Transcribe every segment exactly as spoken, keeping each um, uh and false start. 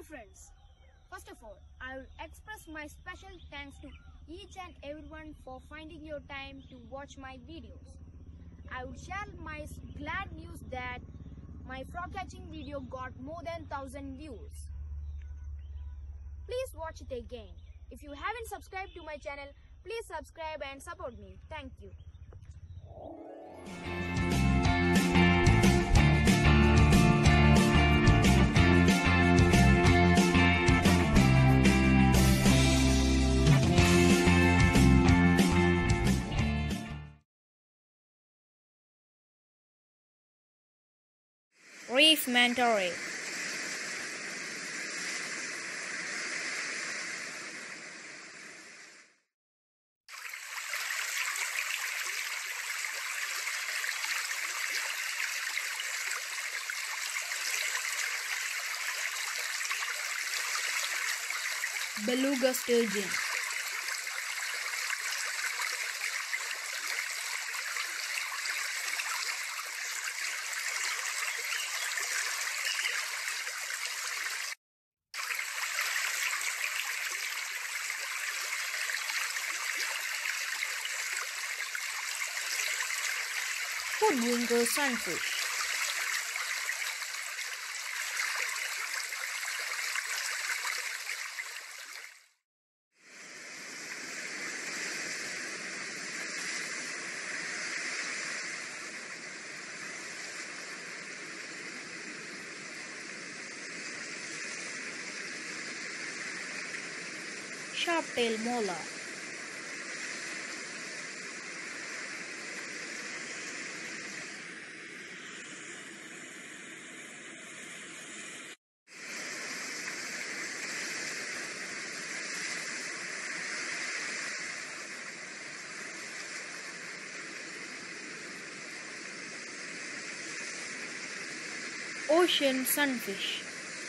friends, first of all, I will express my special thanks to each and everyone for finding your time to watch my videos. I would share my glad news that my frog catching video got more than one thousand views. Please watch it again. If you haven't subscribed to my channel, please subscribe and support me. Thank you. Reef manta ray. Beluga sturgeon. Hoodwinker sunfish. Sharp-tail mola. Ocean sunfish.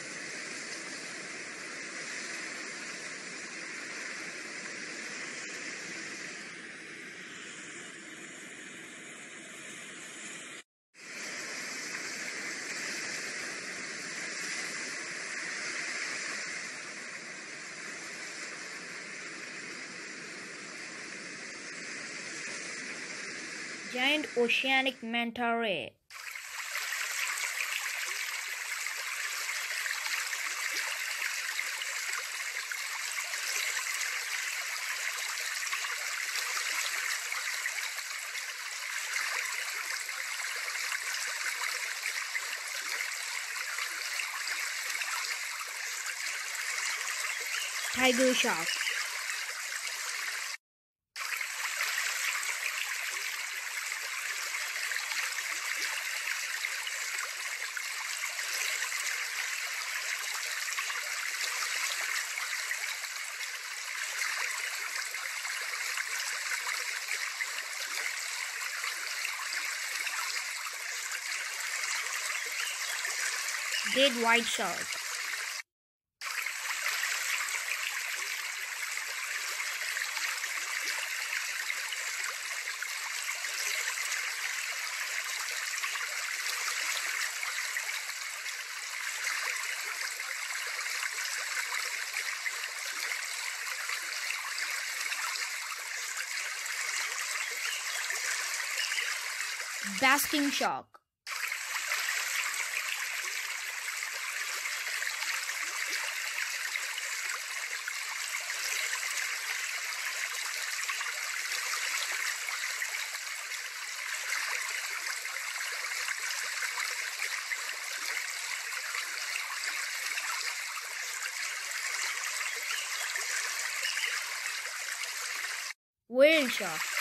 Giant oceanic manta ray. Tiger shark. Dead white shark. Basking shark. Whale shark.